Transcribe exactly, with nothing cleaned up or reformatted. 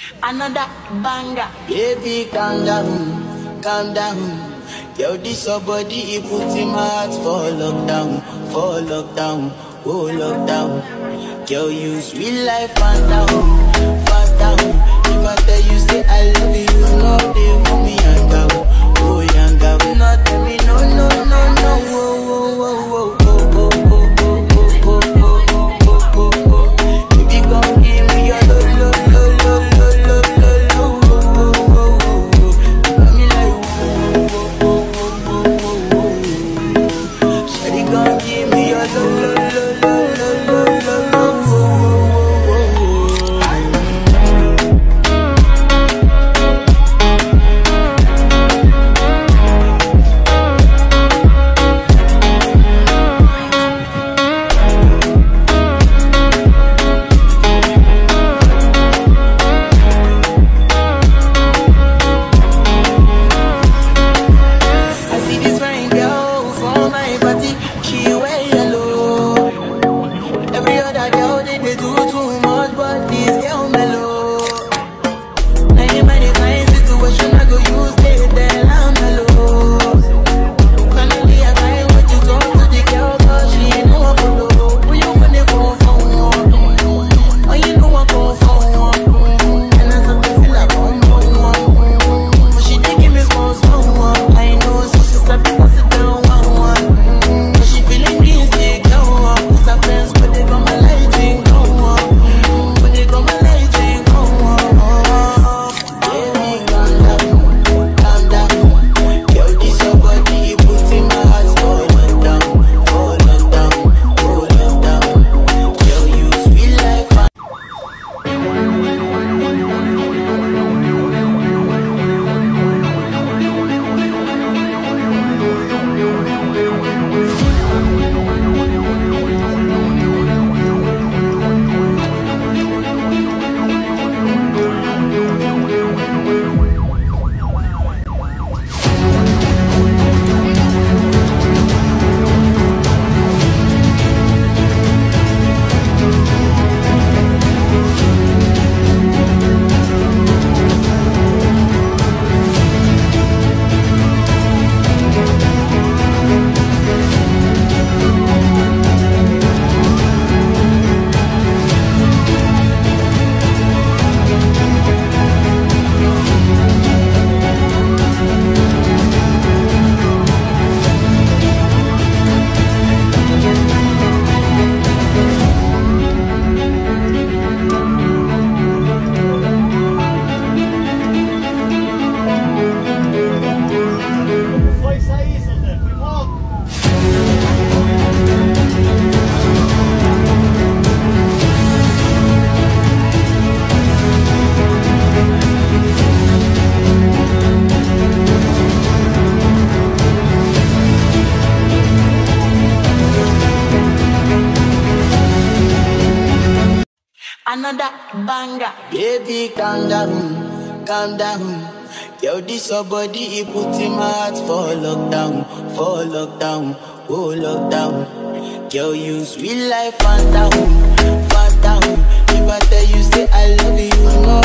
Another banger. Baby, calm down, calm down. Yo, this your body, it puts in my heart for lockdown, for lockdown, oh lockdown. Yo, you sweet life, fan down, fan down. If I tell you, say I love you, you know they for me, young girl, oh young girl. Not tell me, no, no, no, no, oh, oh, oh, oh, oh, oh, oh, oh, oh, oh, oh. Baby, come give me your lo, lo, lo, lo, lo, lo, lo, lo, oh, oh, oh, oh. Got me like, oh, oh, oh, oh, oh, oh. Shawty, come give me your lo, lo, lo, lo, lo, lo, lo, lo, oh, oh, oh, oh. I see this fine girl for my party, she wear yellow. Every other girl they, they do too much, but this girl mellow. Now in my fine situation, I go use it, then I'm mellow. Finally I find what you talk to the girl, but she ain't no one follow. Who you gonna go for? Oh, you know I go for. And I start to feel like one more. But she did give me small, small one. I know, so she start to pass it down one, one. But she feeling insecure, cause her friends, but they got my light ring, go on. But they got my light ring, go on. Baby, calm down, calm down. Yo, this your body, it puts in my heart for lockdown, for lockdown, for lockdown. Yo, you sweet life, man. Foi isso aí, seu Zé. Foi bom. Another banger. Baby, calm down, calm down. Yo, this your body, it puts in my heart for lockdown, for lockdown, oh lockdown. Yo, you sweet life, fan down, fan down. If I tell you, say I love you, you know